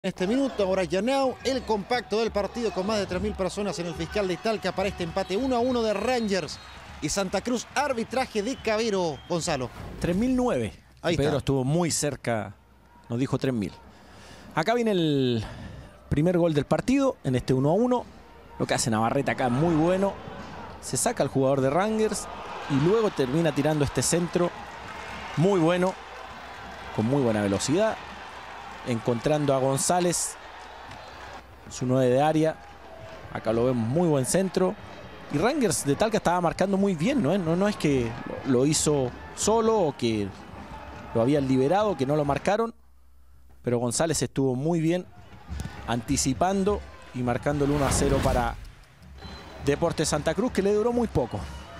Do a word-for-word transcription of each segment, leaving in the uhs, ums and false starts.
En este minuto, ahora Yanao, el compacto del partido con más de tres mil personas en el Fiscal de Talca para este empate uno a uno de Rangers y Santa Cruz, arbitraje de Cabero, Gonzalo. tres mil nueve. Ahí Pedro está. Estuvo muy cerca, nos dijo tres mil. Acá viene el primer gol del partido, en este uno a uno. Lo que hace Navarrete acá muy bueno. Se saca al jugador de Rangers y luego termina tirando este centro muy bueno, con muy buena velocidad, encontrando a González, su nueve de área. Acá lo vemos, muy buen centro. Y Rangers de Talca estaba marcando muy bien, ¿no? No, no es que lo hizo solo o que lo habían liberado, que no lo marcaron. Pero González estuvo muy bien anticipando y marcando el uno a cero para Deportes Santa Cruz, que le duró muy poco.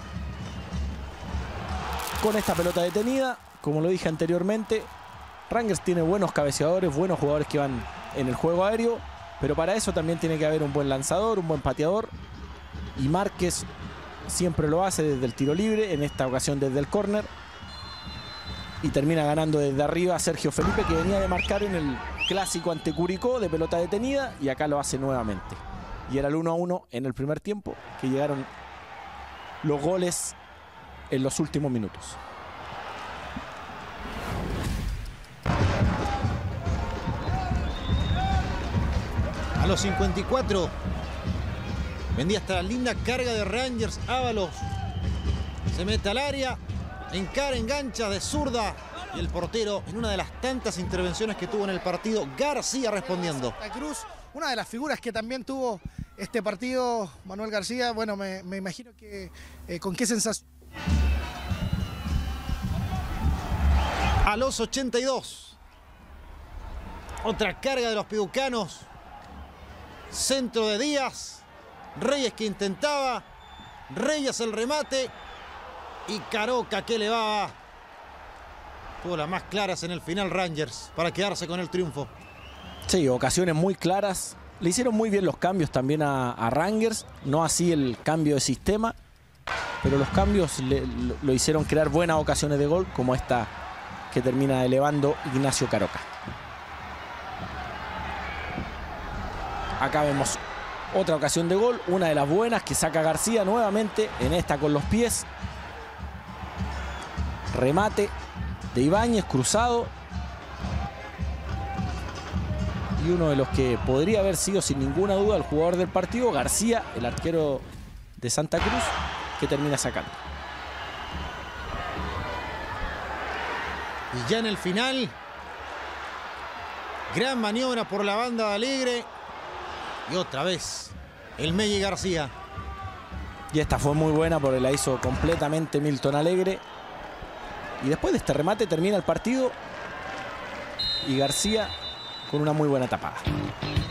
Con esta pelota detenida, como lo dije anteriormente, Rangers tiene buenos cabeceadores, buenos jugadores que van en el juego aéreo, pero para eso también tiene que haber un buen lanzador, un buen pateador. Y Márquez siempre lo hace desde el tiro libre, en esta ocasión desde el córner. Y termina ganando desde arriba a Sergio Felipe, que venía de marcar en el clásico ante Curicó de pelota detenida, y acá lo hace nuevamente. Y era el uno a uno en el primer tiempo, que llegaron los goles en los últimos minutos. A los cincuenta y cuatro, vendía hasta la linda carga de Rangers. Ábalos se mete al área, encara, engancha de zurda. Y el portero, en una de las tantas intervenciones que tuvo en el partido, García respondiendo. Santa Cruz, una de las figuras que también tuvo este partido, Manuel García. Bueno, me, me imagino que eh, con qué sensación. A los ochenta y dos, otra carga de los piucanos. Centro de Díaz, Reyes que intentaba, Reyes el remate y Caroca que elevaba. Tuvo las más claras en el final Rangers para quedarse con el triunfo. Sí, ocasiones muy claras. Le hicieron muy bien los cambios también a, a Rangers, no así el cambio de sistema, pero los cambios le, lo, lo hicieron crear buenas ocasiones de gol, como esta que termina elevando Ignacio Caroca. Acá vemos otra ocasión de gol, una de las buenas que saca García nuevamente, en esta con los pies. Remate de Ibáñez, cruzado. Y uno de los que podría haber sido sin ninguna duda el jugador del partido, García, el arquero de Santa Cruz, que termina sacando. Y ya en el final, gran maniobra por la banda de Alegre. Y otra vez, el Megui García. Y esta fue muy buena porque la hizo completamente Milton Alegre. Y después de este remate termina el partido. Y García con una muy buena tapada.